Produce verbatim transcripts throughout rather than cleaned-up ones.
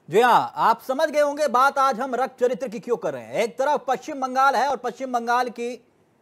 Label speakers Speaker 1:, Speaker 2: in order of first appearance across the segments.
Speaker 1: जी हाँ, आप समझ गए होंगे बात आज हम रक्त चरित्र की क्यों कर रहे हैं। एक तरफ पश्चिम बंगाल है और पश्चिम बंगाल की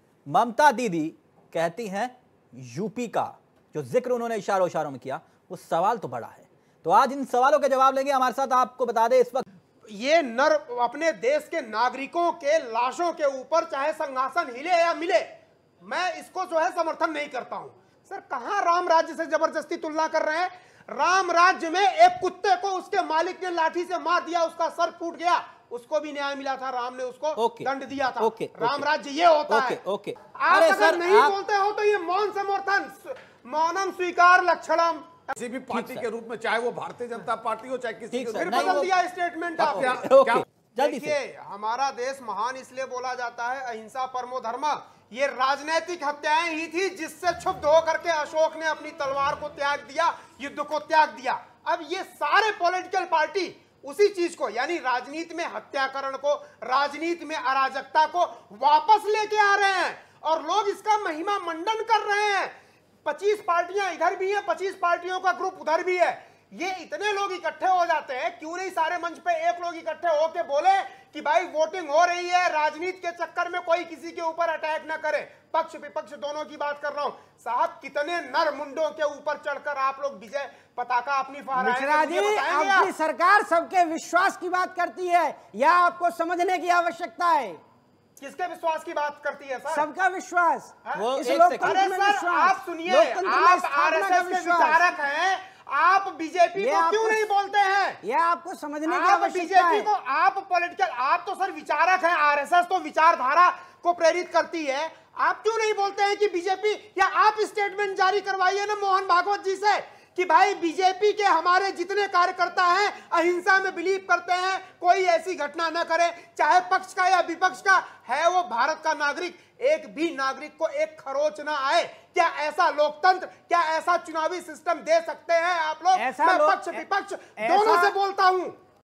Speaker 1: ममता दीदी कहती हैं यूपी का जो जिक्र उन्होंने इशारों इशारों में किया, वो सवाल तो बड़ा है। तो आज इन सवालों के जवाब लेंगे हमारे साथ। आपको बता दें इस वक्त
Speaker 2: ये नर अपने देश के नागरिकों के लाशों के ऊपर चाहे सिंहासन हिले या मिले, मैं इसको जो है समर्थन नहीं करता हूं। सर कहां राम राज्य से जबरदस्ती तुलना कर रहे हैं। राम राज्य में एक कुत्ते को उसके मालिक ने लाठी से मार दिया, उसका सर फूट गया, उसको भी न्याय मिला था, राम ने उसको दंड दिया था।
Speaker 1: ओके,
Speaker 2: राम
Speaker 1: ओके,
Speaker 2: राज्य ये होता
Speaker 1: ओके,
Speaker 2: है।
Speaker 1: ओके।
Speaker 2: आप
Speaker 1: अरे
Speaker 2: अगर
Speaker 1: सर,
Speaker 2: नहीं
Speaker 1: आप...
Speaker 2: बोलते हो तो ये मौन समर्थन, मौनम स्वीकार लक्षणम
Speaker 3: किसी भी पार्टी के रूप में, चाहे वो भारतीय जनता पार्टी हो चाहे किसी के,
Speaker 2: फिर बदल दिया स्टेटमेंट आप।
Speaker 1: ओके, जल्दी से।
Speaker 2: देखिए, हमारा देश महान इसलिए बोला जाता है अहिंसा परमो धर्म। ये राजनीतिक हत्याएं ही थी जिससे क्षुब्ध होकर के अशोक ने अपनी तलवार को त्याग दिया, युद्ध को त्याग दिया। अब ये सारे पॉलिटिकल पार्टी उसी चीज को, यानी राजनीति में हत्याकरण को, राजनीति में अराजकता को वापस लेके आ रहे हैं और लोग इसका महिमा मंडन कर रहे हैं। पच्चीस पार्टियां इधर भी हैं, पच्चीस पार्टियों का ग्रुप उधर भी है। ये इतने लोग इकट्ठे हो जाते हैं, क्यों नहीं सारे मंच पे एक लोग इकट्ठे होके बोले कि भाई वोटिंग हो रही है, राजनीति के चक्कर में कोई किसी के ऊपर अटैक ना करे। पक्ष विपक्ष दोनों की बात कर रहा हूं। साहब कितने नर मुंडों के ऊपर चढ़कर आप लोग विजय पताका अपनी फहराएंगे।
Speaker 4: आपकी सरकार सबके विश्वास की बात करती है या आपको समझने की आवश्यकता है?
Speaker 2: किसके विश्वास की बात करती है सर?
Speaker 4: सबका विश्वास।
Speaker 1: वो
Speaker 4: इस
Speaker 1: एक
Speaker 4: लोकतंत्र में विश्वास।
Speaker 2: आप सुनिए, आप आरएसएस के विचारक हैं, आप बीजेपी को क्यों नहीं बोलते हैं?
Speaker 4: यह आपको समझने की
Speaker 2: आप
Speaker 4: आवश्यकता है।
Speaker 2: बीजेपी को, आप पॉलिटिकल, आप तो सर विचारक हैं, आरएसएस तो विचारधारा को प्रेरित करती है। आप क्यों नहीं बोलते हैं कि बीजेपी, या आप स्टेटमेंट जारी करवाइए ना मोहन भागवत जी से कि भाई बीजेपी के हमारे जितने कार्यकर्ता हैं अहिंसा में बिलीव करते हैं, कोई ऐसी घटना न करे, चाहे पक्ष का या विपक्ष का है वो भारत का नागरिक, एक भी नागरिक को एक खरोच ना आए। क्या ऐसा लोकतंत्र, क्या ऐसा चुनावी सिस्टम दे सकते हैं आप लोग? मैं पक्ष विपक्ष दोनों से बोलता हूं।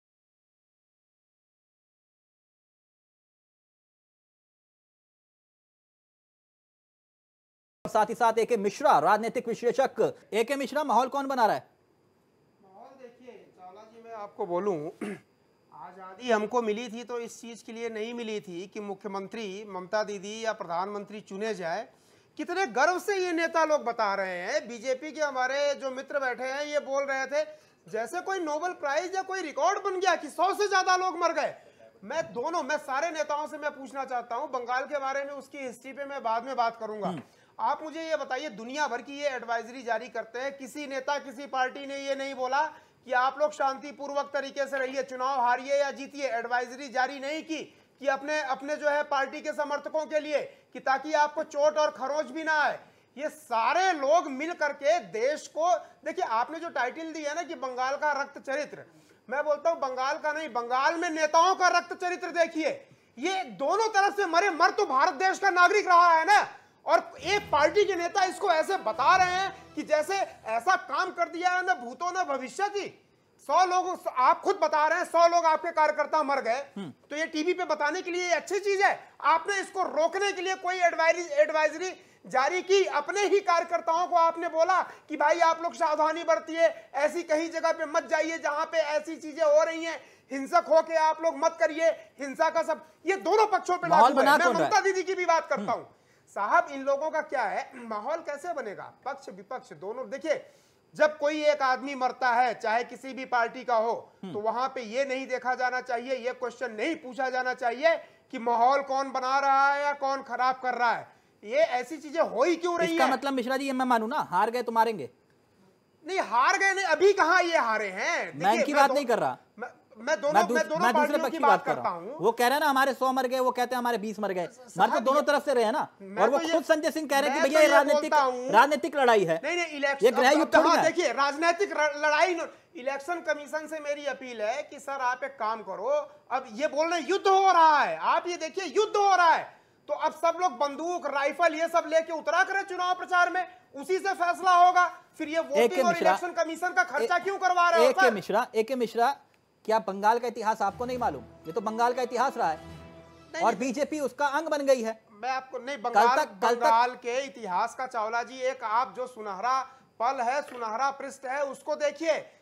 Speaker 1: साथ ही साथ एके मिश्रा, राजनीतिक विश्लेषक। एके मिश्रा, माहौल कौन बना रहा है?
Speaker 2: माहौल देखिए चावला जी, मैं आपको बोलूं, आजादी हमको मिली थी तो इस चीज के लिए नहीं मिली थी कि मुख्यमंत्री ममता दीदी या प्रधानमंत्री चुने जाए। कितने गर्व से ये नेता लोग बता रहे हैं। बीजेपी के हमारे जो मित्र बैठे हैं ये बोल रहे थे जैसे कोई नोबेल प्राइज या कोई रिकॉर्ड बन गया कि सौ से ज्यादा लोग मर गए। मैं दोनों, मैं सारे नेताओं से मैं पूछना चाहता हूं, बंगाल के बारे में उसकी हिस्ट्री पे मैं बाद में बात करूंगा। आप मुझे ये बताइए, दुनिया भर की ये एडवाइजरी जारी करते हैं, किसी नेता किसी पार्टी ने ये नहीं बोला कि आप लोग शांतिपूर्वक तरीके से रहिए, चुनाव हारिए या जीतिए। एडवाइजरी जारी नहीं की कि अपने अपने जो है पार्टी के समर्थकों के लिए कि ताकि आपको चोट और खरोच भी ना आए। ये सारे लोग मिल करके देश को, देखिए आपने जो टाइटल दी है ना कि बंगाल का रक्त चरित्र, मैं बोलता हूं बंगाल का नहीं, बंगाल में नेताओं का रक्त चरित्र देखिए। ये दोनों तरफ से मरे मर तो भारत देश का नागरिक रहा है ना, और एक पार्टी के नेता इसको ऐसे बता रहे हैं कि जैसे ऐसा काम कर दिया है ना भूतो ना भविष्यति। सौ लोग, आप खुद बता रहे हैं सौ लोग आपके कार्यकर्ता मर गए, तो ये टीवी पे बताने के लिए ये अच्छी चीज है। आपने इसको रोकने के लिए कोई एडवाइजरी एडवाइजरी जारी की, अपने ही कार्यकर्ताओं को आपने बोला कि भाई आप लोग सावधानी बरतिए, ऐसी कहीं जगह पे मत जाइए जहां पे ऐसी चीजें हो रही हैं, हिंसक होके आप लोग मत करिए, हिंसा का सब, ये दोनों पक्षों पे लागू है। मैं ममता दीदी की भी बात करता हूं। साहब इन लोगों का क्या है, माहौल कैसे बनेगा? पक्ष विपक्ष दोनों, देखिए जब कोई एक आदमी मरता है चाहे किसी भी पार्टी का हो, तो वहां पे ये नहीं देखा जाना चाहिए, ये क्वेश्चन नहीं पूछा जाना चाहिए कि माहौल कौन बना रहा है या कौन खराब कर रहा है। ये ऐसी चीजें हो ही क्यों रही है?
Speaker 1: इसका मतलब मिश्रा जी ये मैं मानूं ना, हार गए तो मारेंगे?
Speaker 2: नहीं हार गए नहीं, अभी कहां ये हारे हैं।
Speaker 1: मैं इनकी बात नहीं कर रहा,
Speaker 2: मैं, मैं दोनों मैं दोनों
Speaker 1: मैं दूसरे
Speaker 2: पक्ष की बात करता हूं।
Speaker 1: वो कह रहे हैं ना हमारे सौ मर गए, वो कहते हैं हमारे बीस मर गए, मर तो दोनों तरफ से रहे हैं ना। और वो खुद संजय सिंह कह रहे हैं कि भैया ये राजनीतिक राजनीतिक लड़ाई है।
Speaker 2: नहीं नहीं, इलेक्शन देखिए राजनीतिक लड़ाई। इलेक्शन कमीशन से मेरी अपील है कि सर आप एक काम करो, अब ये बोल रहे युद्ध हो रहा है, आप ये देखिए युद्ध हो रहा है, तो अब सब लोग बंदूक राइफल ये सब लेके उतरा करें चुनाव प्रचार में, उसी से फैसला होगा। फिर ये वोटिंग और इलेक्शन कमीशन का खर्चा क्यों करवा रहे हो?
Speaker 1: एके मिश्रा, एके मिश्रा, क्या बंगाल का इतिहास आपको नहीं मालूम? ये तो बंगाल का इतिहास रहा है और बीजेपी उसका अंग बन गई है।
Speaker 2: मैं आपको नहीं, बंगाल बंगाल के इतिहास का चावला जी एक आप जो सुनहरा पल है, सुनहरा पृष्ठ है, उसको देखिए।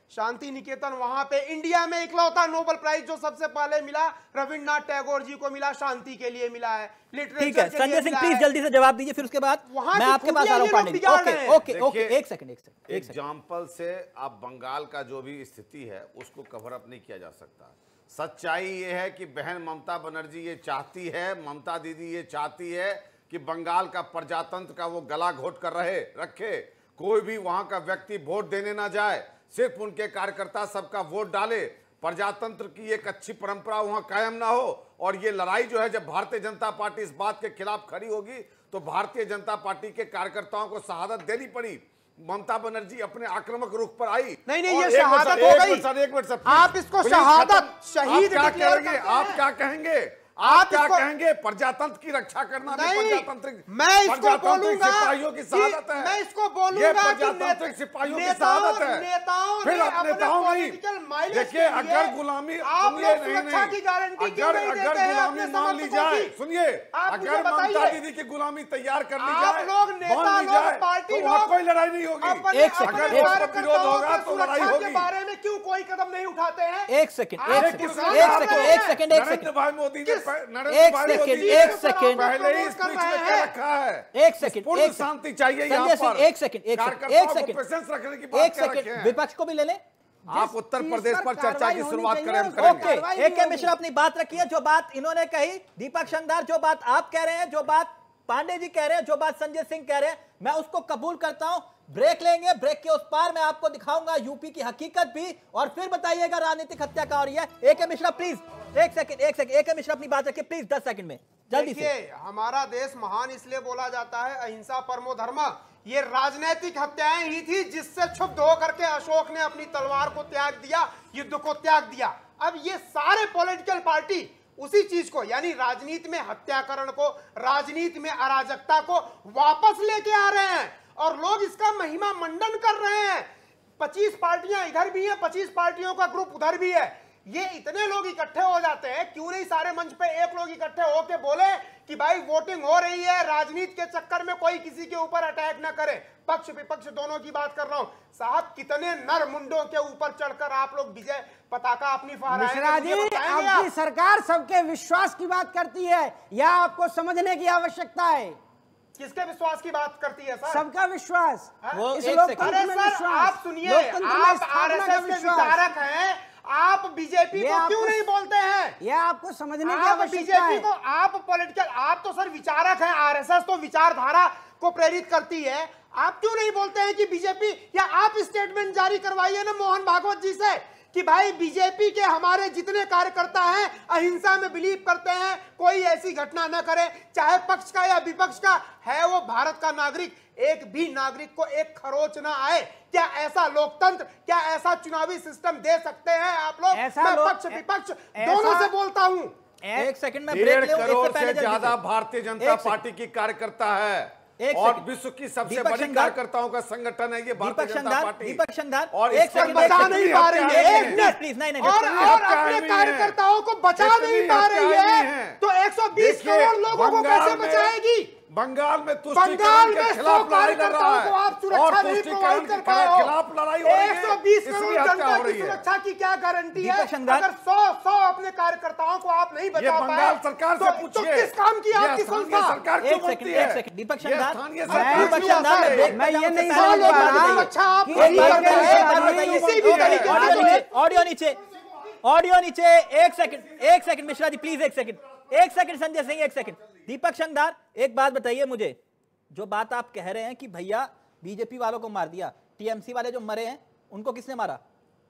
Speaker 2: शांति निकेतन वहां पे इंडिया में इकलौता नोबेल प्राइज जो सबसे पहले मिला रविन्द्रनाथ टैगोर जी को मिला, शांति के लिए मिला है, लिटरेचर
Speaker 1: ठीक है
Speaker 2: के लिए
Speaker 1: संजय सिंह
Speaker 2: मिला
Speaker 1: प्लीज
Speaker 2: है।
Speaker 1: जल्दी से जवाब दीजिए, फिर उसके बाद
Speaker 2: वहां
Speaker 1: मैं
Speaker 2: की
Speaker 1: आपके पास आ रहा हूं
Speaker 2: खूबियां ये
Speaker 1: पांडे जी।
Speaker 2: लोग बिगाड़
Speaker 1: ओके
Speaker 2: रहे हैं।
Speaker 1: ओके ओके
Speaker 3: देखिए,
Speaker 1: एक सेकंड एक सेकंड एक सेकंड
Speaker 3: एग्जाम्पल से आप बंगाल का जो भी स्थिति है उसको कवर अप नहीं किया जा सकता। सच्चाई ये है कि बहन ममता बनर्जी ये चाहती है, ममता दीदी ये चाहती है कि बंगाल का प्रजातंत्र का वो गला घोट कर रहे रखे, कोई भी वहां का व्यक्ति वोट देने ना जाए, सिर्फ उनके कार्यकर्ता सबका वोट डाले, प्रजातंत्र की एक अच्छी परंपरा वहां कायम ना हो। और ये लड़ाई जो है, जब भारतीय जनता पार्टी इस बात के खिलाफ खड़ी होगी तो भारतीय जनता पार्टी के कार्यकर्ताओं को शहादत देनी पड़ी। ममता बनर्जी अपने आक्रामक रुख पर आई।
Speaker 2: नहीं नहीं
Speaker 3: और
Speaker 2: ये
Speaker 3: एक मिनट
Speaker 2: शहादत
Speaker 3: सर,
Speaker 2: हो
Speaker 3: एक
Speaker 2: गई।
Speaker 3: मिनट सर, एक मिनट सर, प्लीज,
Speaker 2: आप इसको
Speaker 3: प्लीज
Speaker 2: शहादत
Speaker 3: खत्म।
Speaker 2: शहीद
Speaker 3: आप क्या
Speaker 2: डिक्लेयर
Speaker 3: कहेंगे?
Speaker 2: करते
Speaker 3: आप
Speaker 2: हैं।
Speaker 3: क्या कहेंगे?
Speaker 2: आप
Speaker 3: आप क्या
Speaker 2: इसको-
Speaker 3: कहेंगे? प्रजातंत्र की रक्षा करना भी
Speaker 2: नहीं,
Speaker 3: प्रजातांत्रिक
Speaker 2: मैं इसको
Speaker 3: प्रजातांत्रिक
Speaker 2: बोलूंगा
Speaker 3: सिपाहियों की
Speaker 2: कि-
Speaker 3: शहादत है।
Speaker 2: मैं इसको
Speaker 3: ये
Speaker 2: बोलूंगा कि
Speaker 3: प्रजातांत्रिक
Speaker 2: नेता-
Speaker 3: सिपाहियों की
Speaker 2: नेताओं-
Speaker 3: शहादत है।
Speaker 2: नेताओं
Speaker 3: फिर
Speaker 2: ने
Speaker 3: अब
Speaker 2: अपने
Speaker 3: नेताओं नहीं,
Speaker 2: political mileage
Speaker 3: देखिए
Speaker 2: के लिए
Speaker 3: अगर गुलामी
Speaker 2: आप
Speaker 3: सुनिए,
Speaker 2: लोग
Speaker 3: नहीं,
Speaker 2: सुरक्षा
Speaker 3: नहीं,
Speaker 2: की गारंटी क्यों
Speaker 3: अगर
Speaker 2: नहीं
Speaker 3: अगर
Speaker 2: देते हैं
Speaker 3: गुलामी
Speaker 2: अपने
Speaker 3: मान ली
Speaker 2: समर्थकों
Speaker 3: जाए,
Speaker 2: की?
Speaker 3: सुनिए,
Speaker 2: आप मुझे
Speaker 3: अगर ममता
Speaker 2: बताइए।
Speaker 3: दीदी की गुलामी तैयार कर ली
Speaker 2: आप
Speaker 3: जाए,
Speaker 2: लोग नेता
Speaker 3: मान ली
Speaker 2: लोग,
Speaker 3: जाए,
Speaker 2: पार्टी
Speaker 3: तो वहाँ
Speaker 2: लोग
Speaker 3: कोई लड़ाई नहीं होगी।
Speaker 2: अपने-
Speaker 1: एक सेकंड,
Speaker 2: अपने
Speaker 1: एक
Speaker 3: सेकंड। विरोध होगा
Speaker 2: कार्यकर्ताओं
Speaker 3: तो
Speaker 2: की
Speaker 3: लड़ाई
Speaker 2: सुरक्षा के
Speaker 3: होगी।
Speaker 2: बारे में क्यों कोई कदम नहीं उठाते हैं?
Speaker 1: एक सेकंड
Speaker 2: आप
Speaker 1: एक
Speaker 2: एक
Speaker 1: सेकंड
Speaker 2: किसान
Speaker 1: एक
Speaker 2: आप
Speaker 1: सेकंड
Speaker 2: रहे
Speaker 1: एक
Speaker 2: हैं।
Speaker 1: सेकंड एक
Speaker 3: नरेंद्र
Speaker 1: सेकंड
Speaker 3: भाई मोदी ने
Speaker 2: किस-
Speaker 3: नरेंद्र
Speaker 1: एक
Speaker 3: भाई
Speaker 1: सेकंड,
Speaker 3: मोदी ने
Speaker 1: एक सेकंड।
Speaker 3: पहले ही
Speaker 2: प्रमोट कर
Speaker 3: स्पीच में
Speaker 2: रहे
Speaker 3: क्या
Speaker 2: हैं।
Speaker 3: रखा है?
Speaker 1: एक सेकंड
Speaker 3: पूर्ण
Speaker 1: एक
Speaker 3: शांति चाहिए यहाँ
Speaker 1: संजय सिंह
Speaker 3: पर।
Speaker 1: एक सेकंड एक सेकंड
Speaker 3: कार्यकर्ताओं
Speaker 1: एक
Speaker 3: को
Speaker 1: सेकंड
Speaker 3: प्रेजेंस रखने की बात
Speaker 1: एक
Speaker 3: क्या रखे
Speaker 1: सेकंड
Speaker 3: हैं?
Speaker 1: विपक्ष को भी ले लें।
Speaker 3: आप उत्तर
Speaker 4: चीज
Speaker 3: प्रदेश
Speaker 4: पर
Speaker 3: पर चर्चा
Speaker 4: कार्रवाई
Speaker 3: की
Speaker 4: होनी
Speaker 3: शुरुआत
Speaker 4: चाहिए,
Speaker 3: करें हम
Speaker 4: उसको
Speaker 3: करेंगे।
Speaker 1: ओके
Speaker 4: कार्रवाई
Speaker 1: ए
Speaker 4: भी
Speaker 1: के
Speaker 4: होगी।
Speaker 1: मिश्रा अपनी बात रखिए, जो बात इन्होंने कही, दीपक शंदार जो बात आप कह रहे हैं, जो बात पांडे जी कह रहे हैं, जो बात संजय सिंह कह रहे हैं, मैं उसको कबूल करता हूं। ब्रेक लेंगे, ब्रेक के उस पार मैं आपको दिखाऊंगा यूपी की हकीकत भी, और फिर बताइएगा राजनीतिक हत्या का। और यह ए के मिश्रा प्लीज एक सेकंड एक सेकंड ए के मिश्रा अपनी बात रखिए प्लीज, दस सेकंड में जल्दी से।
Speaker 2: देखिए, हमारा देश महान इसलिए बोला जाता है अहिंसा परमो धर्म। ये राजनीतिक हत्याएं ही थी जिससे क्षुब्ध होकर के अशोक ने अपनी तलवार को त्याग दिया, युद्ध को त्याग दिया। अब ये सारे पॉलिटिकल पार्टी उसी चीज को, यानी राजनीति में हत्याकरण को, राजनीति में अराजकता को वापस लेके आ रहे हैं, और लोग इसका महिमा मंडन कर रहे हैं। पच्चीस पार्टियां इधर भी हैं, पच्चीस पार्टियों का ग्रुप उधर भी है। ये इतने लोग इकट्ठे हो जाते हैं, क्यों नहीं सारे मंच पे एक लोग इकट्ठे होके बोले कि भाई वोटिंग हो रही है, राजनीति के चक्कर में कोई किसी के ऊपर अटैक ना करे। पक्ष विपक्ष दोनों की बात कर रहा हूं साहब। कितने नर मुंडों के ऊपर चढ़कर आप लोग विजय पताका अपनी फहराएंगे,
Speaker 4: मिश्रा जी,
Speaker 2: मुझे बताएंगे आप?
Speaker 4: आपकी सरकार सबके विश्वास की बात करती है, या आपको समझने की आवश्यकता है?
Speaker 2: किसके विश्वास की बात करती है सर?
Speaker 4: सबका विश्वास,
Speaker 1: वो
Speaker 4: इस
Speaker 1: एक
Speaker 4: लोकतंत्र
Speaker 1: सेकंड।
Speaker 2: अरे
Speaker 4: में
Speaker 2: सर
Speaker 4: विश्वास,
Speaker 2: आप सुनिए,
Speaker 4: लोकतंत्र में
Speaker 2: आप
Speaker 4: स्थापना का
Speaker 2: आरएसएस के
Speaker 4: विश्वास।
Speaker 2: विचारक हैं, आप बीजेपी
Speaker 4: ये
Speaker 2: को क्यों
Speaker 4: आपको-
Speaker 2: नहीं बोलते हैं?
Speaker 4: यह आपको समझने की
Speaker 2: आप
Speaker 4: आवश्यकता
Speaker 2: बीजेपी
Speaker 4: है।
Speaker 2: को, आप पॉलिटिकल, आप तो सर विचारक हैं, आरएसएस तो विचारधारा को प्रेरित करती है। आप क्यों नहीं बोलते हैं कि बीजेपी, या आप स्टेटमेंट जारी करवाइए ना मोहन भागवत जी से कि भाई बीजेपी के हमारे जितने कार्यकर्ता हैं अहिंसा में बिलीव करते हैं, कोई ऐसी घटना न करे, चाहे पक्ष का या विपक्ष का है वो भारत का नागरिक, एक भी नागरिक को एक खरोच ना आए। क्या ऐसा लोकतंत्र, क्या ऐसा चुनावी सिस्टम दे सकते हैं आप लोग?
Speaker 4: ऐसा
Speaker 2: मैं
Speaker 4: लोक-
Speaker 2: पक्ष विपक्ष
Speaker 4: ऐसा-
Speaker 2: दोनों से बोलता हूं।
Speaker 1: एक सेकंड में ब्रेक
Speaker 3: डेढ़
Speaker 1: ले, इससे
Speaker 3: करोड़
Speaker 1: पहले
Speaker 3: से
Speaker 1: जल्दी
Speaker 3: ज्यादा
Speaker 1: से।
Speaker 3: भारतीय जनता
Speaker 1: एक सेकंड।
Speaker 3: पार्टी की कार्यकर्ता है,
Speaker 1: एक
Speaker 3: और
Speaker 1: सेकंड।
Speaker 3: विश्व की सबसे
Speaker 1: दीपक
Speaker 3: बड़ी
Speaker 1: शंदार-
Speaker 3: कार्यकर्ताओं का संगठन है ये भारतीय
Speaker 1: दीपक
Speaker 3: जनता
Speaker 1: शंदार
Speaker 3: पार्टी।
Speaker 1: दीपक शंदार
Speaker 3: और
Speaker 1: एक
Speaker 3: इस पर
Speaker 1: सेकंड
Speaker 2: बचा
Speaker 1: एक
Speaker 2: नहीं
Speaker 1: सेकंड,
Speaker 2: पा रही है,
Speaker 1: एक
Speaker 2: एक
Speaker 1: मिनट प्लीज, नहीं नहीं
Speaker 2: और
Speaker 1: नहीं,
Speaker 2: और
Speaker 3: हत्याएं
Speaker 2: अपने
Speaker 3: हुई
Speaker 2: कार्यकर्ताओं को बचा
Speaker 3: कितनी
Speaker 2: नहीं पा रही
Speaker 3: हत्याएं
Speaker 2: है,
Speaker 3: हुई हैं?
Speaker 2: तो एक सौ बीस
Speaker 3: देखिए,
Speaker 2: करोड़ लोगों को
Speaker 3: बंगाल
Speaker 2: कैसे
Speaker 3: में-
Speaker 2: बचाएगी?
Speaker 3: बंगाल में
Speaker 2: बंगाल
Speaker 3: तुष्टीकरण
Speaker 2: में
Speaker 3: के
Speaker 2: सौ
Speaker 3: खिलाफ लड़ाई लड़ रहा
Speaker 2: कार्यकर्ताओं को आप
Speaker 3: है,
Speaker 2: सुरक्षा
Speaker 3: और
Speaker 2: नहीं
Speaker 3: तुष्टीकरण
Speaker 2: प्रोवाइड
Speaker 3: के
Speaker 2: कर पाए हो।
Speaker 3: खिलाफ लड़ाई हो रही है,
Speaker 2: एक सौ बीस
Speaker 3: इसलिए
Speaker 2: करोड़
Speaker 3: हत्या
Speaker 2: जनता
Speaker 3: हो
Speaker 2: की
Speaker 3: रही है।
Speaker 2: सुरक्षा की क्या गारंटी है?
Speaker 1: दीपक शंदार-
Speaker 2: अगर सौ सौ अपने कार्यकर्ताओं को आप नहीं बचा
Speaker 3: बंगाल
Speaker 2: पाए,
Speaker 3: सरकार
Speaker 2: तो,
Speaker 3: से
Speaker 2: तो
Speaker 3: पूछिए,
Speaker 2: किस काम की
Speaker 3: ये
Speaker 2: आपकी
Speaker 3: स्थानीय
Speaker 2: संस्था?
Speaker 3: सरकार क्यों
Speaker 1: एक सेकंड,
Speaker 3: बनती
Speaker 1: एक
Speaker 3: है?
Speaker 1: सेकंड, दीपक
Speaker 3: ये
Speaker 1: शंदार-
Speaker 3: स्थानीय
Speaker 1: मैं-
Speaker 3: सरकार
Speaker 1: दीपक
Speaker 3: क्यों
Speaker 1: शंदार,
Speaker 3: बनती
Speaker 1: मैं
Speaker 3: है?
Speaker 1: ब्रेक
Speaker 4: मैं ये नहीं
Speaker 2: सौ
Speaker 4: समझ
Speaker 2: लोगों
Speaker 4: पा
Speaker 2: की
Speaker 4: रहा
Speaker 2: सुरक्षा आप
Speaker 1: एक
Speaker 2: नहीं
Speaker 1: बात
Speaker 2: कर
Speaker 1: बताइए,
Speaker 2: रहे
Speaker 1: एक बात
Speaker 2: हैं,
Speaker 1: बताइए,
Speaker 2: किसी भी
Speaker 1: ऑडियो
Speaker 2: तरीके
Speaker 1: ऑडियो
Speaker 2: से।
Speaker 1: नीचे, ऑडियो नीचे, ऑडियो नीचे, एक सेकंड, एक सेकंड मिश्रा जी प्लीज, एक सेकंड, एक सेकंड संजय सिंह, एक सेकंड। दीपक शंदार, एक बात बताइए मुझे, जो बात आप कह रहे हैं कि भैया बीजेपी वालों को मार दिया, टीएमसी वाले जो मरे हैं उनको किसने मारा?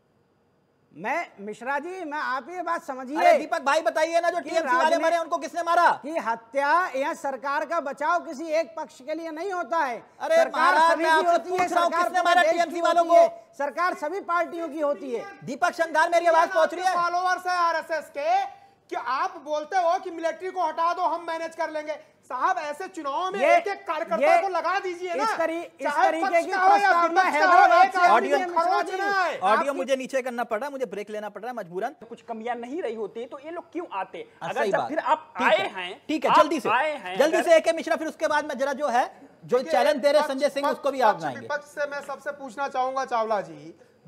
Speaker 4: मैं मिश्रा जी, मैं आप ये बात
Speaker 1: अरे
Speaker 4: समझिए
Speaker 1: दीपक भाई बताइए ना, जो
Speaker 4: कि
Speaker 1: टीएमसी वाले
Speaker 4: राजनीति-
Speaker 1: मरे उनको किसने मारा?
Speaker 4: कि हत्या या सरकार का बचाव किसी एक पक्ष के लिए नहीं होता है।
Speaker 1: अरे
Speaker 4: सरकार
Speaker 1: महाराज,
Speaker 4: सभी
Speaker 1: मैं
Speaker 4: की
Speaker 1: आपसे
Speaker 4: होती है,
Speaker 1: पूछ रहा हूं,
Speaker 4: सरकार
Speaker 1: किसने
Speaker 4: पूरे
Speaker 1: मारा
Speaker 4: देश
Speaker 1: टीएमसी
Speaker 4: की
Speaker 1: वालों
Speaker 4: होती है,
Speaker 1: को?
Speaker 4: सरकार सभी पार्टियों की होती है।
Speaker 1: दीपक शंदार, मेरी आवाज पहुंच रही है?
Speaker 2: फॉलोअर्स है आरएसएस के कि आप बोलते हो कि मिलिट्री को हटा दो, हम मैनेज कर लेंगे। साहब ऐसे चुनावों में
Speaker 4: ये-
Speaker 2: एक एक कार्यकर्ता
Speaker 4: ये-
Speaker 2: को लगा दीजिए ना।
Speaker 4: इस तरी- इस
Speaker 2: चाहे
Speaker 4: तरीके
Speaker 2: पक्ष
Speaker 4: की
Speaker 2: का हो या
Speaker 4: प्रस्तावना
Speaker 2: विपक्ष का हो,
Speaker 4: हैदराबाद
Speaker 2: एक
Speaker 4: से
Speaker 2: आदमी
Speaker 1: ऑडियो-
Speaker 2: के खरोच ना आए।
Speaker 1: ऑडियो मुझे नीचे करना पड़ रहा है, मुझे ब्रेक लेना पड़ रहा है मजबूरन।
Speaker 5: कुछ कमियां नहीं रही होती तो ये लोग क्यों आते?
Speaker 1: हाँ,
Speaker 5: अगर
Speaker 1: सही
Speaker 5: जब
Speaker 1: बात।
Speaker 5: फिर आप
Speaker 1: ठीक
Speaker 5: आए
Speaker 1: है,
Speaker 5: हैं,
Speaker 1: ठीक है,
Speaker 5: आप
Speaker 1: जल्दी से
Speaker 5: आए हैं,
Speaker 1: जल्दी
Speaker 5: अगर-
Speaker 1: से एके मिश्रा, फिर उसके बाद मैं जरा जो है जो चैलेंज दे रहे
Speaker 2: पक्ष-
Speaker 1: संजय सिंह
Speaker 2: पक्ष-
Speaker 1: उसको भी
Speaker 2: पक्ष
Speaker 1: आप बनाएंगे।
Speaker 2: विपक्ष से मैं सबसे पूछना चाहूंगा चावला जी,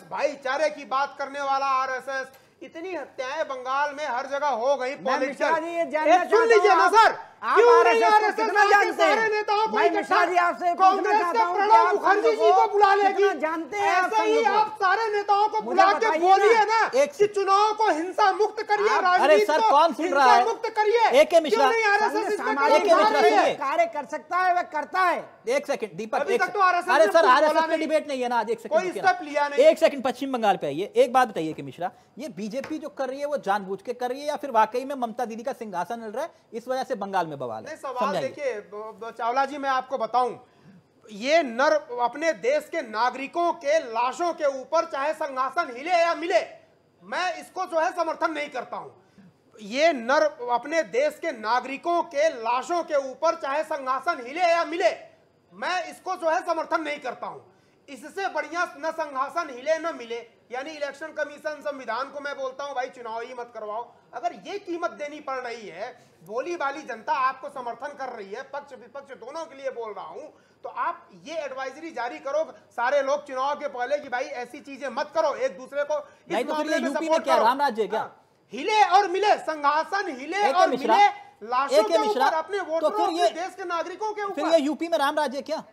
Speaker 2: भाईचारे की बात करने वाला आरएसएस, इतनी हत्याएं बंगाल में हर जगह हो गई।
Speaker 4: मैं मिश्रा जी ये
Speaker 2: पॉलिटिकल
Speaker 4: जानना
Speaker 2: सुन लीजिए
Speaker 4: चाहता
Speaker 2: ना
Speaker 4: हूं
Speaker 2: सर,
Speaker 4: आप
Speaker 2: क्यों
Speaker 4: आरएसएस
Speaker 2: नहीं
Speaker 4: को
Speaker 2: आरएसएस
Speaker 4: कितना
Speaker 2: के
Speaker 4: जानते हैं?
Speaker 2: सारे नेताओं को
Speaker 4: मैं
Speaker 2: इकट्ठा
Speaker 4: मिश्रा जी आपसे पूछना
Speaker 2: कांग्रेस
Speaker 4: चाहता
Speaker 2: के
Speaker 4: हूं कि
Speaker 2: प्रणब
Speaker 4: आप
Speaker 2: मुखर्जी
Speaker 4: संघ
Speaker 2: जी को बुला
Speaker 4: कितना
Speaker 2: लेगी।
Speaker 4: जानते हैं आप
Speaker 2: ऐसे ही
Speaker 4: संघ को?
Speaker 2: आप सारे नेताओं को
Speaker 4: मुझे
Speaker 2: बुला के
Speaker 4: बताइए
Speaker 2: बोलिए
Speaker 4: ना।
Speaker 2: ना
Speaker 1: एक
Speaker 2: कि चुनाव को हिंसा मुक्त करिए,
Speaker 1: अरे
Speaker 2: राजनीति
Speaker 1: सर,
Speaker 2: को
Speaker 1: कौन सुन रहा
Speaker 2: हिंसा
Speaker 1: है?
Speaker 2: मुक्त करिए।
Speaker 1: एक है मिश्रा।
Speaker 2: क्यों नहीं आरएसएस
Speaker 4: संघ
Speaker 2: इसमें
Speaker 4: सामाजिक
Speaker 1: एक है मिश्रा,
Speaker 2: कदम उठा रही है?
Speaker 1: सुनिए।
Speaker 4: कार्य कर सकता है, वह करता है।
Speaker 1: एक सेकंड दीपक,
Speaker 2: अभी
Speaker 1: एक
Speaker 2: तक
Speaker 1: सेकंड।
Speaker 2: तो आरएसएस
Speaker 1: अरे
Speaker 2: ने
Speaker 1: सर
Speaker 2: कुछ
Speaker 1: आरएसएस
Speaker 2: बोला
Speaker 1: पे
Speaker 2: नहीं।
Speaker 1: डिबेट नहीं है ना आज। एक सेकंड
Speaker 2: कोई
Speaker 1: रुकिए
Speaker 2: स्टेप
Speaker 1: ना।
Speaker 2: लिया नहीं।
Speaker 1: एक सेकंड पश्चिम बंगाल पे आइए, एक बात बताइए कि मिश्रा, ये बीजेपी जो कर रही है वो जानबूझ के कर रही है या फिर वाकई में ममता दीदी का सिंहासन मिल रहा है, इस वजह से बंगाल में बवाल है?
Speaker 2: नहीं, सवाल
Speaker 1: समझाइए।
Speaker 2: देखिए ब- ब- चावला जी, मैं आपको बताऊं, ये नर अपने देश के नागरिकों के लाशों के ऊपर चाहे सिंहासन हिले या मिले, मैं इसको जो है समर्थन नहीं करता हूं। ये नर अपने देश के नागरिकों के लाशों के ऊपर चाहे सिंहासन हिले या मिले, मैं इसको जो है समर्थन नहीं करता हूं। इससे बढ़िया न सिंहासन हिले न मिले, यानी इलेक्शन कमीशन संविधान को मैं बोलता हूं भाई चुनाव ही मत करवाओ। अगर ये कीमत देनी पड़ रही है, भोली भाली जनता आपको समर्थन कर रही है, पक्ष विपक्ष दोनों के लिए बोल रहा हूं, तो आप ये एडवाइजरी जारी करो सारे लोग चुनाव के पहले कि भाई ऐसी चीजें मत करो, एक दूसरे को इस
Speaker 1: नहीं तो फिर
Speaker 2: मामले
Speaker 1: ये
Speaker 2: में
Speaker 1: यूपी में
Speaker 2: सपोर्ट
Speaker 1: क्या
Speaker 2: करो।
Speaker 1: राम राज्य है क्या?
Speaker 2: हाँ, हिले और मिले, सिंहासन हिले
Speaker 1: एक है
Speaker 2: और
Speaker 1: मिश्रा,
Speaker 2: मिले लाशों
Speaker 1: एक है
Speaker 2: के
Speaker 1: मिश्रा,
Speaker 2: ऊपर, अपने
Speaker 1: तो
Speaker 2: वोटरों,
Speaker 1: फिर
Speaker 2: अपने
Speaker 1: ये-
Speaker 2: देश के नागरिकों के
Speaker 1: फिर
Speaker 2: ऊपर।
Speaker 1: ये यूपी में राम राज्य है क्या?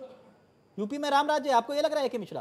Speaker 1: यूपी में राम राज्य है, आपको ये लग रहा है कि मिश्रा?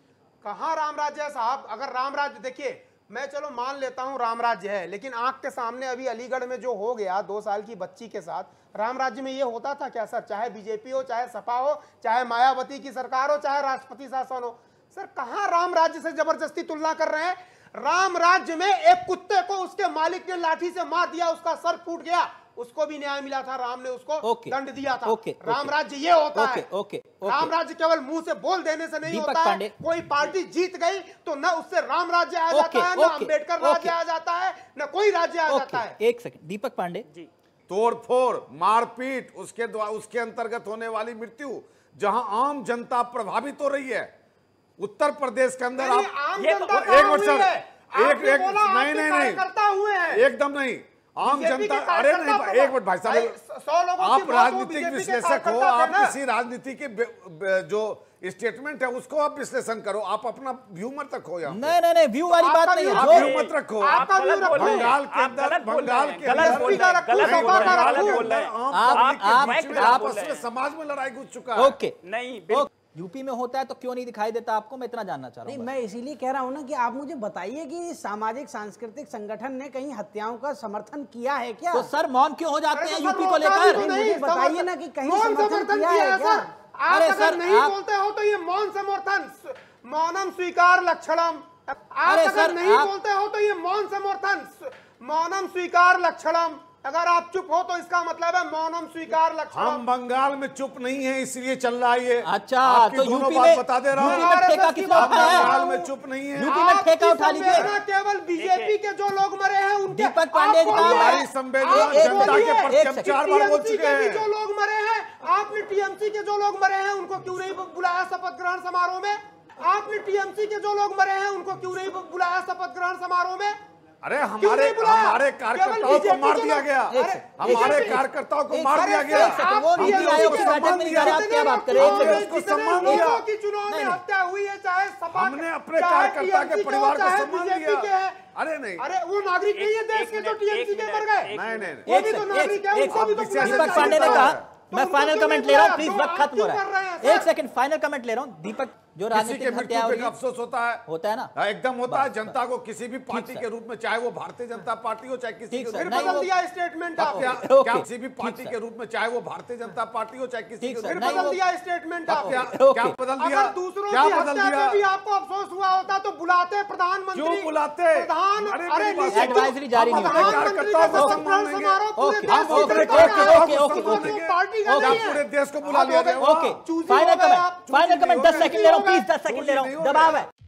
Speaker 2: कहां राम राज्य है साहब? अगर राम राज्य, देखिए मैं चलो मान लेता हूं राम राज्य है, लेकिन आंख के सामने अभी अलीगढ़ में जो हो गया दो साल की बच्ची के साथ, राम राज्य में ये होता था क्या सर? चाहे बीजेपी हो, चाहे सपा हो, चाहे मायावती की सरकार हो, चाहे राष्ट्रपति शासन हो, सर कहां राम राज्य से जबरदस्ती तुलना कर रहे हैं? राम राज्य में एक कुत्ते को उसके मालिक ने लाठी से मार दिया, उसका सर फूट गया, उसको भी न्याय मिला था, राम ने उसको
Speaker 1: ओके,
Speaker 2: दंड दिया था।
Speaker 1: ओके,
Speaker 2: राम
Speaker 1: ओके,
Speaker 2: राज्य ये होता
Speaker 1: ओके,
Speaker 2: है।
Speaker 1: Okay, okay.
Speaker 2: राम राज्य केवल मुंह से बोल देने से नहीं
Speaker 1: दीपक
Speaker 2: होता है।
Speaker 1: पांडे।
Speaker 2: कोई पार्टी जीत गई तो न उससे राम राज्य आ
Speaker 1: ओके,
Speaker 2: जाता है, न
Speaker 1: ओके,
Speaker 2: अंबेडकर
Speaker 1: ओके।
Speaker 2: राज्य आ जाता है, न कोई राज्य आ जाता है।
Speaker 1: ओके, एक सेकंड दीपक पांडे
Speaker 5: जी।
Speaker 3: तोड़ फोड़, मारपीट, उसके द्वारा उसके अंतर्गत होने वाली मृत्यु, जहां आम जनता प्रभावित हो रही है, उत्तर प्रदेश के अंदर
Speaker 2: नहीं,
Speaker 3: आप
Speaker 2: आम
Speaker 5: ये
Speaker 2: जनता
Speaker 5: तो-
Speaker 2: कहाँ
Speaker 3: एक मिनट
Speaker 2: हुई
Speaker 3: सर,
Speaker 2: है?
Speaker 3: एक
Speaker 2: आपने
Speaker 3: एक
Speaker 2: बोला
Speaker 3: नहीं
Speaker 2: आपके
Speaker 3: नहीं नहीं
Speaker 2: कार्यकर्ता हुए हैं।
Speaker 3: एकदम नहीं, आम
Speaker 2: बीजेपी
Speaker 3: जनता,
Speaker 2: के
Speaker 3: अरे
Speaker 2: कार्यकर्ता
Speaker 3: नहीं,
Speaker 2: प्रभाव-
Speaker 3: एक मिनट भाई
Speaker 2: भाई,
Speaker 3: साहब,
Speaker 2: सौ लोगों की
Speaker 3: आप
Speaker 2: मौत हो,
Speaker 3: राजनीतिक
Speaker 2: बीजेपी के
Speaker 3: विश्लेषक हो,
Speaker 2: कार्यकर्ता
Speaker 3: आप
Speaker 2: थे ना।
Speaker 3: किसी राजनीति के बे- बे- जो स्टेटमेंट है उसको आप विश्लेषण करो, आप अपना व्यू मत रखो यहाँ पे।
Speaker 1: नहीं नहीं नहीं व्यू वाली
Speaker 2: आपका
Speaker 1: बात नहीं है।
Speaker 2: व्यू-
Speaker 3: आप
Speaker 1: जो
Speaker 3: व्यू मत रखो।
Speaker 2: आपका
Speaker 5: आप
Speaker 2: व्यू
Speaker 5: गलत बोल
Speaker 2: रखो।
Speaker 5: रहे हैं।
Speaker 3: बंगाल के
Speaker 5: आप
Speaker 3: अंदर,
Speaker 5: गलत बोल रहे
Speaker 3: बंगाल
Speaker 5: हैं,
Speaker 3: के
Speaker 5: गलत
Speaker 3: अंदर-
Speaker 5: बोल रहे हैं,
Speaker 2: रखो,
Speaker 5: गलत
Speaker 2: सपा
Speaker 5: बोल
Speaker 2: का
Speaker 5: रहे हैं,
Speaker 2: रखो।
Speaker 5: गलत बोल रहे हैं।
Speaker 3: आम
Speaker 1: आप-
Speaker 3: पब्लिक के
Speaker 1: आप-
Speaker 3: बीच में
Speaker 1: आप-
Speaker 3: आपस में समाज में लड़ाई घुस चुका है।
Speaker 1: ओके
Speaker 5: नहीं, बिल्कुल।
Speaker 1: यूपी में होता है तो क्यों नहीं दिखाई देता आपको? मैं इतना जानना चाह रहा
Speaker 4: नहीं,
Speaker 1: हूँ।
Speaker 4: मैं इसीलिए कह रहा हूं ना कि आप मुझे बताइए कि सामाजिक सांस्कृतिक संगठन ने कहीं हत्याओं का समर्थन किया है क्या?
Speaker 1: तो सर मौन क्यों हो जाते
Speaker 2: अरे
Speaker 1: हैं
Speaker 2: तो
Speaker 1: यूपी
Speaker 2: सर
Speaker 1: को
Speaker 2: रोका भी
Speaker 1: लेकर?
Speaker 2: तो
Speaker 4: मुझे
Speaker 2: नहीं,
Speaker 4: बताइए
Speaker 2: समर्थन-
Speaker 4: ना कि कहीं
Speaker 2: मौन
Speaker 4: समर्थन
Speaker 2: समर्थन
Speaker 4: किया
Speaker 2: किया
Speaker 4: है
Speaker 2: है
Speaker 4: क्या?
Speaker 2: सर। आप
Speaker 1: अरे
Speaker 2: अगर
Speaker 1: सर,
Speaker 2: नहीं
Speaker 1: आप-
Speaker 2: बोलते हो तो ये मौन समर्थन, मौनम स्वीकार लक्षणम। आप
Speaker 1: अरे
Speaker 2: अगर
Speaker 1: सर,
Speaker 2: नहीं
Speaker 1: आप-
Speaker 2: बोलते हो तो ये मौन समर्थन, मौनम स्वीकार लक्षणम। अगर आप चुप हो तो इसका मतलब है मौनम स्वीकार
Speaker 3: हम
Speaker 2: लक्षणम।
Speaker 3: बंगाल में चुप नहीं है, इसलिए चल रहा है ये।
Speaker 1: अच्छा,
Speaker 3: आपकी
Speaker 1: तो
Speaker 3: दोनों
Speaker 1: यूपी
Speaker 3: बात
Speaker 1: में
Speaker 3: बता दे रहा
Speaker 1: यूपी
Speaker 3: हूं।
Speaker 1: में ठेका
Speaker 2: आरएसएस की
Speaker 1: किसने
Speaker 2: बात
Speaker 1: उठाया
Speaker 2: कर रहा
Speaker 1: है?
Speaker 3: बंगाल में चुप नहीं है।
Speaker 1: यूपी में ठेका
Speaker 2: आपकी
Speaker 1: उठा लीजिए।
Speaker 2: संवेदना केवल बीजेपी के जो लोग मरे हैं उनके।
Speaker 1: दीपक पांडे
Speaker 2: आप
Speaker 1: जी,
Speaker 2: बोलिए,
Speaker 3: हमारी संवेदना
Speaker 2: आप
Speaker 3: जनता
Speaker 2: बोलिए,
Speaker 3: के प्रति
Speaker 1: एक
Speaker 3: हम
Speaker 1: सेकंड,
Speaker 3: चार बार बोल
Speaker 2: टीएमसी
Speaker 3: चुके
Speaker 2: के भी
Speaker 3: हैं।
Speaker 2: जो लोग मरे हैं, आपने टीएमसी के जो लोग मरे हैं उनको क्यों नहीं बुलाया शपथ ग्रहण समारोह में? आपने टीएमसी के जो लोग मरे हैं उनको क्यों नहीं बुलाया शपथ ग्रहण समारोह में?
Speaker 3: अरे
Speaker 2: क्यों
Speaker 3: हमारे
Speaker 2: नहीं बुलाया?
Speaker 3: हमारे
Speaker 2: केवल
Speaker 3: कार्यकर्ताओं को
Speaker 2: बीजेपी
Speaker 3: मार
Speaker 2: के
Speaker 3: दिया
Speaker 2: लोग-
Speaker 3: गया।
Speaker 2: अरे,
Speaker 3: हमारे
Speaker 2: बीजेपी
Speaker 3: कार्यकर्ताओं को
Speaker 1: एक
Speaker 3: मार
Speaker 1: सेकंड,
Speaker 3: दिया
Speaker 2: अरे
Speaker 3: गया।
Speaker 1: एक सेकंड, वो
Speaker 2: आप
Speaker 1: नीति
Speaker 2: टीएमसी
Speaker 1: आयोग
Speaker 2: के
Speaker 1: की बैठक में नहीं जा रहे, आप क्या बात कर रहे हैं? एक
Speaker 2: जितने
Speaker 1: सेकंड।
Speaker 3: उसको सम्मान
Speaker 2: लोगों
Speaker 3: दिया।
Speaker 2: की चुनाव में
Speaker 1: नहीं, नहीं।
Speaker 2: हत्या हुई है, चाहे सपा
Speaker 3: हमने अपने
Speaker 2: चाहे
Speaker 3: कार्यकर्ता के
Speaker 2: टीएमसी
Speaker 3: परिवार को
Speaker 2: चाहे
Speaker 3: सम्मान
Speaker 2: बीजेपी
Speaker 3: दिया।
Speaker 2: के हैं।
Speaker 3: अरे नहीं,
Speaker 2: अरे वो नागरिक नहीं है देश
Speaker 5: एक
Speaker 2: के जो
Speaker 5: मिनट,
Speaker 2: टीएमसी
Speaker 5: एक
Speaker 2: के
Speaker 5: मिनट,
Speaker 2: मर गए।
Speaker 5: एक
Speaker 3: नहीं नहीं
Speaker 2: वो
Speaker 1: एक
Speaker 2: भी तो
Speaker 1: सेकंड,
Speaker 2: नागरिक है,
Speaker 1: एक-
Speaker 2: उनको भी तो
Speaker 3: एक-
Speaker 2: बुलाया
Speaker 3: दीपक
Speaker 1: दीपक
Speaker 2: जाना
Speaker 1: पांडे ने
Speaker 2: चाहिए।
Speaker 1: कहा,
Speaker 2: तो
Speaker 1: मैं
Speaker 2: उनको
Speaker 1: फाइनल
Speaker 2: क्यों
Speaker 1: कमेंट
Speaker 2: नहीं
Speaker 1: ले रहा हूँ,
Speaker 2: बुलाया?
Speaker 1: प्लीज
Speaker 2: तो
Speaker 1: वक्त
Speaker 2: आप
Speaker 1: खत्म हो
Speaker 2: क्यों कर
Speaker 1: रहा
Speaker 2: रहे
Speaker 1: है।
Speaker 2: हैं,
Speaker 1: एक
Speaker 2: सर?
Speaker 1: सेकंड फाइनल कमेंट ले रहा हूँ। दीपक, जो
Speaker 3: किसी के
Speaker 1: राजनीतिक हत्या
Speaker 3: मृत्यु
Speaker 1: हो
Speaker 3: पे
Speaker 1: रही है,
Speaker 3: अफसोस होता है
Speaker 1: होता है ना?
Speaker 3: हाँ, एकदम होता है।
Speaker 1: बस,
Speaker 3: जनता को किसी भी पार्टी
Speaker 1: सर।
Speaker 3: के रूप में, चाहे वो भारतीय जनता पार्टी हो, चाहे किसी
Speaker 1: ठीक
Speaker 3: के
Speaker 1: सर,
Speaker 3: रूप
Speaker 2: फिर
Speaker 3: में,
Speaker 1: नहीं,
Speaker 2: बदल
Speaker 1: वो-
Speaker 2: दिया स्टेटमेंट
Speaker 3: अब
Speaker 2: आपने।
Speaker 3: क्या
Speaker 1: ओके,
Speaker 3: क्या किसी भी
Speaker 1: ठीक
Speaker 3: पार्टी
Speaker 1: सर।
Speaker 3: के रूप में, चाहे वो भारतीय जनता पार्टी हो, चाहे किसी
Speaker 1: ठीक
Speaker 3: के
Speaker 1: सर,
Speaker 3: रूप
Speaker 2: फिर
Speaker 3: में,
Speaker 1: नहीं,
Speaker 2: बदल
Speaker 1: वो-
Speaker 2: दिया स्टेटमेंट
Speaker 3: अब
Speaker 2: आपने।
Speaker 3: क्या
Speaker 1: ओके।
Speaker 3: क्या बदल दिया?
Speaker 2: अगर दूसरों
Speaker 3: क्या
Speaker 2: की
Speaker 3: बदल
Speaker 2: हत्या
Speaker 3: दिया?
Speaker 2: पे भी आपको अफसोस हुआ होता तो बुलाते प्रधानमंत्री।
Speaker 3: क्यों बुलाते?
Speaker 2: प्रधान
Speaker 3: अरे
Speaker 2: अरे
Speaker 3: मेरी बात
Speaker 2: लीजिए,
Speaker 3: सुनो।
Speaker 1: एडवाइजरी जारी
Speaker 3: हम
Speaker 1: नहीं
Speaker 3: अपने
Speaker 1: हुई।
Speaker 2: प्रधानमंत्री
Speaker 3: कार्यकर्ताओं
Speaker 2: का
Speaker 3: को
Speaker 2: सम्मान
Speaker 3: सम्मान देंगे।
Speaker 2: समारोह पूरे
Speaker 1: ओके,
Speaker 2: देश
Speaker 3: हम
Speaker 2: से
Speaker 3: अपने
Speaker 2: करके आए।
Speaker 3: कार्यकर्ताओं को
Speaker 1: ओके,
Speaker 3: सम्मान
Speaker 1: ओके,
Speaker 3: देंगे।
Speaker 2: पार्टी का
Speaker 3: क्या
Speaker 2: नहीं है।
Speaker 3: पूरे देश को बुला
Speaker 2: आप
Speaker 3: लिया
Speaker 2: हो गए-
Speaker 3: जाएगा?
Speaker 1: ओके,
Speaker 2: चूजी
Speaker 1: फाइनल
Speaker 2: हो गए
Speaker 1: कमेंट,
Speaker 2: आप,
Speaker 1: फाइनल
Speaker 3: चूजी
Speaker 1: कमेंट
Speaker 3: नहीं
Speaker 1: दस
Speaker 3: हो
Speaker 1: सेकंड
Speaker 3: गए।
Speaker 1: ले रहा हूँ, प्लीज दस
Speaker 3: चूजी
Speaker 1: सेकंड ले रहा
Speaker 3: नहीं
Speaker 1: हूँ,
Speaker 3: हो
Speaker 1: दबाव
Speaker 3: गए।
Speaker 1: है।